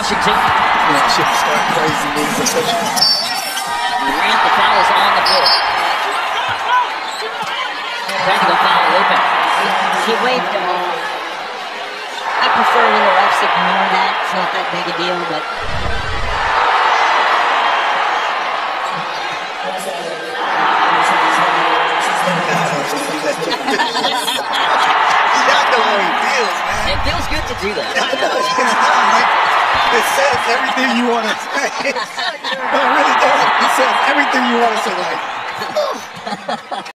Doncic too. Yeah, should start crazy moves, especially. Durant, the foul is on the floor. Trying to go foul Luka. He waved him off. I prefer when the refs ignore that. It's not that big a deal, but. Y'all know how he feels, man. It feels good to do that. It says everything you want to say. No, it really does. It says everything you want to say, like, oh.